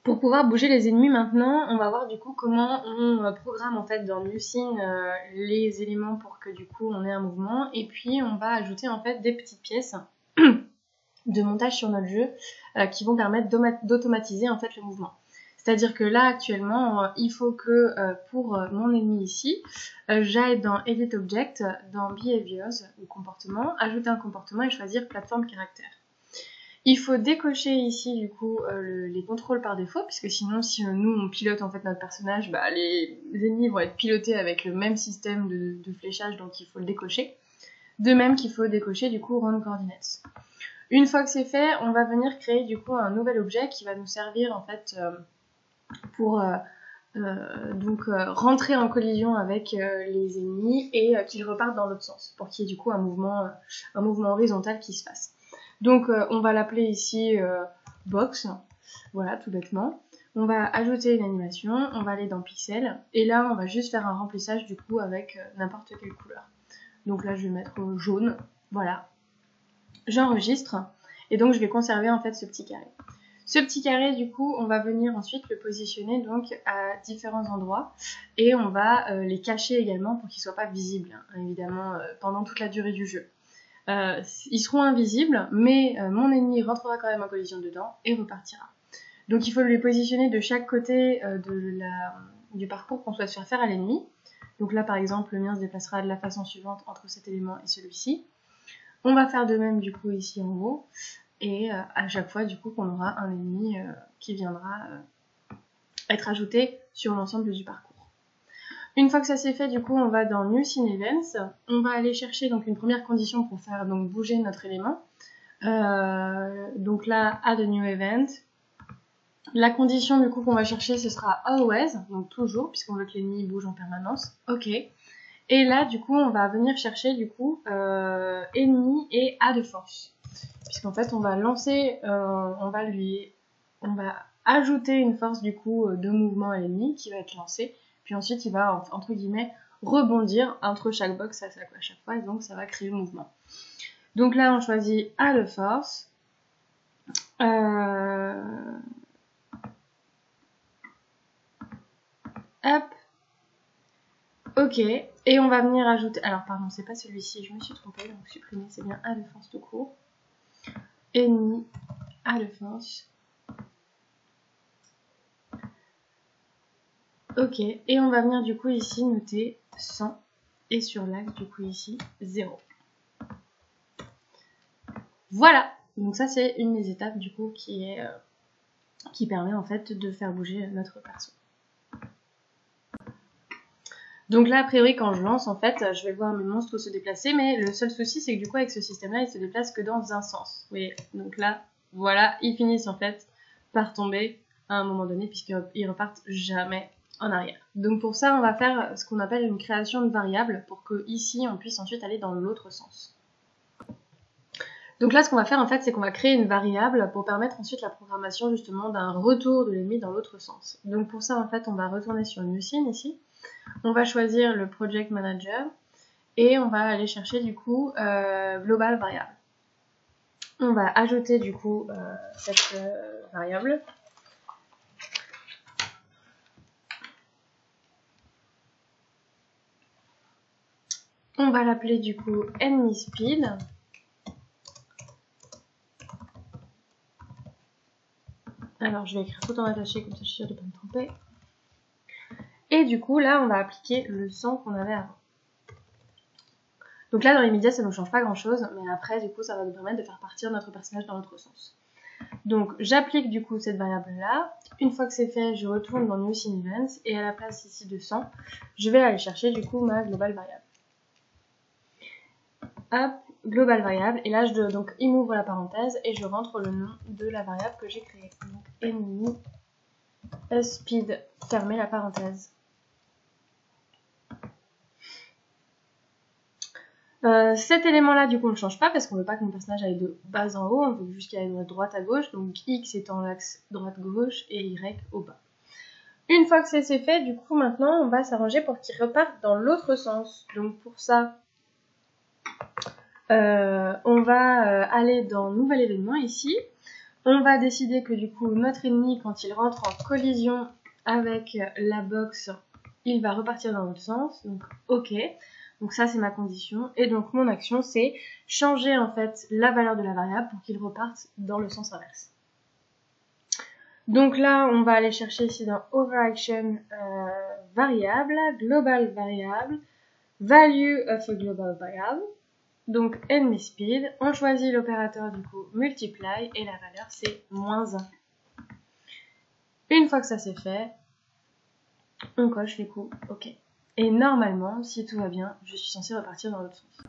Pour pouvoir bouger les ennemis maintenant, on va voir du coup comment on programme en fait dans MuScene les éléments pour que du coup on ait un mouvement, et puis on va ajouter en fait des petites pièces de montage sur notre jeu qui vont permettre d'automatiser en fait le mouvement. C'est-à-dire que là actuellement il faut que pour mon ennemi ici, j'aille dans Edit Object, dans Behaviors ou comportement, ajouter un comportement et choisir plateforme caractère. Il faut décocher ici du coup les contrôles par défaut, puisque sinon si nous on pilote en fait notre personnage, bah, les ennemis vont être pilotés avec le même système de fléchage, donc il faut le décocher. De même qu'il faut décocher du coup Run Coordinates. Une fois que c'est fait, on va venir créer du coup un nouvel objet qui va nous servir en fait pour rentrer en collision avec les ennemis et qu'ils repartent dans l'autre sens, pour qu'il y ait du coup un mouvement horizontal qui se fasse. Donc on va l'appeler ici box, voilà tout bêtement. On va ajouter une animation, on va aller dans pixel, et là on va juste faire un remplissage du coup avec n'importe quelle couleur. Donc là je vais mettre jaune, voilà. J'enregistre, et donc je vais conserver en fait ce petit carré. Ce petit carré du coup on va venir ensuite le positionner donc à différents endroits, et on va les cacher également pour qu'ils ne soient pas visibles, hein, évidemment pendant toute la durée du jeu. Ils seront invisibles, mais mon ennemi rentrera quand même en collision dedans et repartira. Donc il faut les positionner de chaque côté du parcours qu'on souhaite faire à l'ennemi. Donc là par exemple le mien se déplacera de la façon suivante entre cet élément et celui-ci. On va faire de même du coup ici en haut, et à chaque fois du coup qu'on aura un ennemi qui viendra être ajouté sur l'ensemble du parcours. Une fois que ça c'est fait, du coup, on va dans New Scene Events. On va aller chercher donc une première condition pour faire donc bouger notre élément. Donc là, Add a New Event. La condition du coup qu'on va chercher, ce sera Always, donc toujours, puisqu'on veut que l'ennemi bouge en permanence. Ok. Et là, du coup, on va venir chercher du coup ennemi et Add Force, puisqu'en fait, on va lancer, on va ajouter une force du coup de mouvement à l'ennemi qui va être lancée. Puis ensuite, il va, entre guillemets, rebondir entre chaque box à chaque fois, et donc ça va créer le mouvement. Donc là, on choisit Add Force. Hop. Ok. Et on va venir ajouter... Alors, pardon, c'est pas celui-ci, je me suis trompée, donc supprimer, c'est bien Add Force tout court. Ennemi, Add Force. Ok, et on va venir du coup ici noter 100, et sur l'axe du coup ici 0. Voilà, donc ça c'est une des étapes du coup qui permet en fait de faire bouger notre perso. Donc là a priori quand je lance en fait je vais voir mes monstres se déplacer, mais le seul souci c'est que du coup avec ce système là ils se déplacent que dans un sens. Vous voyez, donc là voilà, ils finissent en fait par tomber à un moment donné puisqu'ils repartent jamais en arrière. Donc pour ça on va faire ce qu'on appelle une création de variable pour que ici on puisse ensuite aller dans l'autre sens. Donc là ce qu'on va faire en fait c'est qu'on va créer une variable pour permettre ensuite la programmation justement d'un retour de l'ennemi dans l'autre sens. Donc pour ça en fait on va retourner sur New Scene ici, on va choisir le Project Manager et on va aller chercher du coup Global Variable. On va ajouter du coup cette variable. On va l'appeler du coup Enemy Speed. Alors je vais écrire tout en attaché comme ça je suis sûre de ne pas me tromper. Et du coup là on va appliquer le 100 qu'on avait avant. Donc là dans l'immédiat ça ne nous change pas grand chose, mais après du coup ça va nous permettre de faire partir notre personnage dans l'autre sens. Donc j'applique du coup cette variable là. Une fois que c'est fait, je retourne dans New Scene Events et à la place ici de 100, je vais aller chercher du coup ma global variable. Hop, global variable, et là donc il m'ouvre la parenthèse et je rentre le nom de la variable que j'ai créée. Donc enemy speed, fermez la parenthèse. Cet élément-là, du coup, on ne change pas parce qu'on ne veut pas que mon personnage aille de bas en haut, on veut juste qu'il aille de droite à gauche, donc X étant l'axe droite-gauche et Y au bas. Une fois que c'est fait, du coup, maintenant, on va s'arranger pour qu'il reparte dans l'autre sens. Donc pour ça, on va aller dans Nouvel événement ici. On va décider que du coup notre ennemi, quand il rentre en collision avec la box, il va repartir dans l'autre sens. Donc ok, donc ça c'est ma condition. Et donc mon action c'est changer en fait la valeur de la variable pour qu'il reparte dans le sens inverse. Donc là on va aller chercher ici dans overaction variable, global variable, value of a global variable. Donc enemy speed, on choisit l'opérateur du coup multiply et la valeur c'est -1. Une fois que ça c'est fait, on coche les coups OK. Et normalement, si tout va bien, je suis censée repartir dans l'autre sens.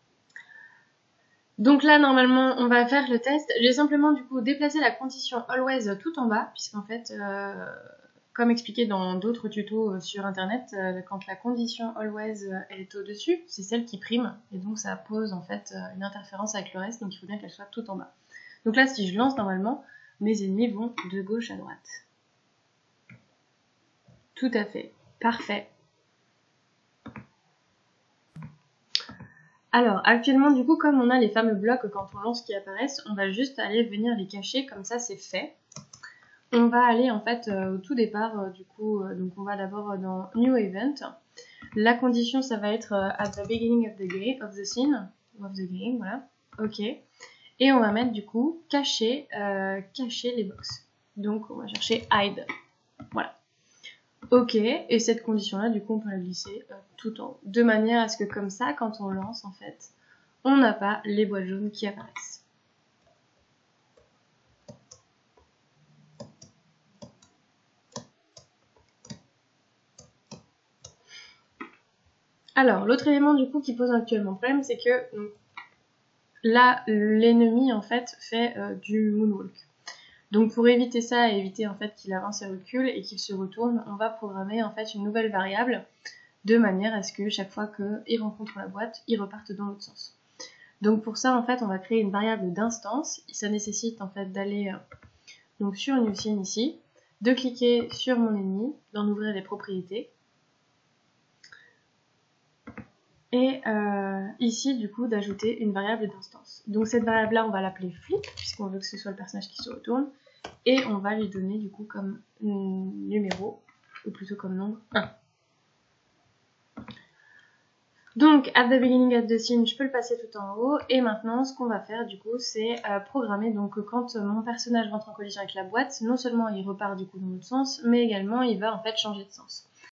Donc là, normalement, on va faire le test. J'ai simplement du coup déplacé la condition always tout en bas, puisqu'en fait, comme expliqué dans d'autres tutos sur internet, quand la condition always est au-dessus, c'est celle qui prime, et donc ça pose en fait une interférence avec le reste, donc il faut bien qu'elle soit tout en bas. Donc là, si je lance normalement, mes ennemis vont de gauche à droite. Tout à fait. Parfait. Alors, actuellement, du coup, comme on a les fameux blocs quand on lance qui apparaissent, on va juste aller venir les cacher, comme ça c'est fait. On va aller en fait au tout départ, du coup, donc on va d'abord dans New Event. La condition, ça va être at the beginning of the game, of the scene, of the game, voilà. Ok. Et on va mettre du coup cacher les box. Donc on va chercher hide. Voilà. Ok, et cette condition-là, du coup, on peut la glisser tout en haut. De manière à ce que comme ça, quand on lance, en fait, on n'a pas les boîtes jaunes qui apparaissent. Alors, l'autre élément, du coup, qui pose actuellement problème, c'est que donc, là, l'ennemi, en fait, fait du moonwalk. Donc, pour éviter ça et éviter, en fait, qu'il avance et recule et qu'il se retourne, on va programmer, en fait, une nouvelle variable de manière à ce que chaque fois qu'il rencontre la boîte, il reparte dans l'autre sens. Donc pour ça, en fait, on va créer une variable d'instance. Ça nécessite en fait d'aller donc sur New Scene ici, de cliquer sur mon ennemi, d'en ouvrir les propriétés. Et ici, du coup, d'ajouter une variable d'instance. Donc cette variable-là, on va l'appeler flip, puisqu'on veut que ce soit le personnage qui se retourne. Et on va lui donner du coup comme numéro, ou plutôt comme nombre 1. Donc, at the beginning of the scene, je peux le passer tout en haut. Et maintenant, ce qu'on va faire, du coup, c'est programmer. Donc, quand mon personnage rentre en collision avec la boîte, non seulement il repart du coup dans l'autre sens, mais également il va en fait changer de sens.